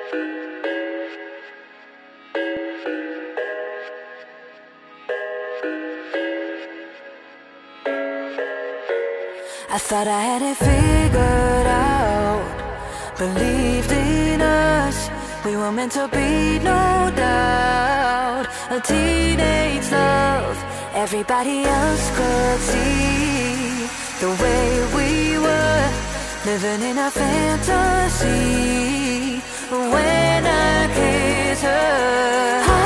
I thought I had it figured out, believed in us, we were meant to be, no doubt. A teenage love, everybody else could see the way we were, living in a fantasy. When I kiss her,